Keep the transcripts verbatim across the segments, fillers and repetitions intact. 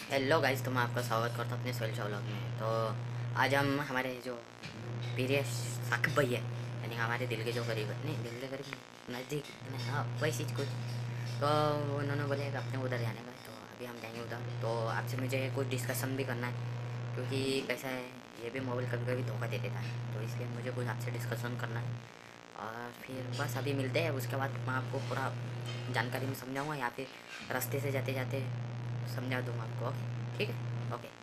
Hello guys, तो मैं आपका स्वागत करता हूँ अपने सोल व्लॉग में। तो आज हम हमारे जो प्रिय साकिब भाई है, यानी हमारे दिल के जो करीब है, नहीं दिल के करीब नज़दीक नहीं, हाँ वैसी कुछ। तो उन्होंने बोले कि अपने उधर जाने का, तो अभी हम जाएंगे उधर। तो आपसे मुझे कुछ डिस्कशन भी करना है, क्योंकि कैसा है, ये भी मोबाइल कभी कभी धोखा दे देता है, तो इसलिए मुझे कुछ आपसे डिस्कशन करना है। और फिर बस अभी मिलते हैं, उसके बाद मैं आपको पूरा जानकारी में समझाऊंगा, या फिर रास्ते से जाते जाते समझा दूंगा आपको। ओके, ठीक है, ओके।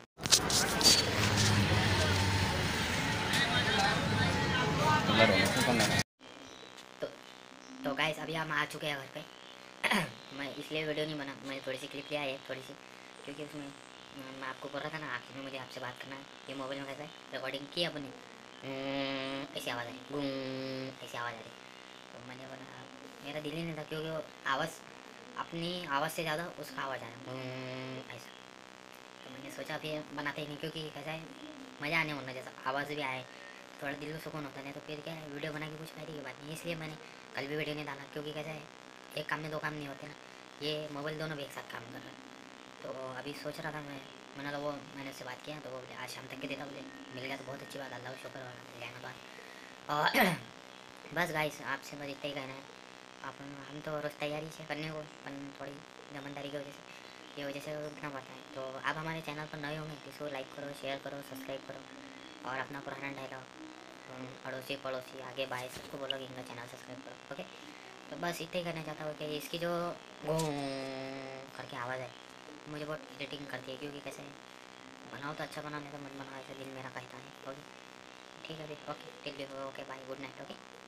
तो तो गाइस, अभी हम आ चुके हैं घर पे। मैं इसलिए वीडियो नहीं बना, मैंने थोड़ी सी क्लिप लिया है थोड़ी सी, क्योंकि उसमें मैं आपको बोल रहा था ना, आखिर में मुझे आपसे बात करना है। ये मोबाइल में कैसा है, रिकॉर्डिंग की अपनी ऐसी आवाज़ आ रही, गूं ऐसी आवाज़ आ रही। तो मैंने बोला, मेरा दिल ही नहीं था, क्योंकि वो आवाज़ अपनी आवाज़ से ज़्यादा उसका आवाज़ आ रहा है ऐसा। तो मैंने सोचा फिर बनाते ही नहीं, क्योंकि कैसा है, मज़ा आने होना, जैसा आवाज़ भी आए थोड़ा दिल को सुकून होता नहीं, तो फिर क्या है, वीडियो बना के कुछ फायदे की बात नहीं। इसलिए मैंने कल भी वीडियो नहीं डाला, क्योंकि कैसा है, एक काम में दो काम नहीं होते ना, ये मोबाइल दोनों भी एक साथ काम कर रहे हैं। तो अभी सोच रहा था मैं, मैंने तो वो मैंने उससे बात किया, तो वो बोले आज शाम तक के देता, बोले मिल गया तो बहुत अच्छी बात, अल्लाह का शुक्र और मिल जाएगा बात। और बस गाइस, आपसे बस इतना ही कहना है। आप हम तो रोज़ तैयारी से करने को, पर थोड़ी जमनदारी की वजह से ये वजह से रुकना पड़ता है। तो आप हमारे चैनल पर नए होंगे तो इसको लाइक करो, शेयर करो, सब्सक्राइब करो, और अपना पुराना डायलॉग अड़ोसी पड़ोसी आगे बाय सबको बोलो कि इनका चैनल सब्सक्राइब करो। ओके, तो बस इतना ही कहना चाहता हूँ कि इसकी जो गो करके आवाज़ है मुझे बहुत इरिटेटिंग करती है, क्योंकि कैसे बनाओ तो अच्छा बना, नहीं तो मत बनाओ, ऐसा दिल मेरा कहता है। ओके, ठीक है, okay, till okay, bye, good night. Okay.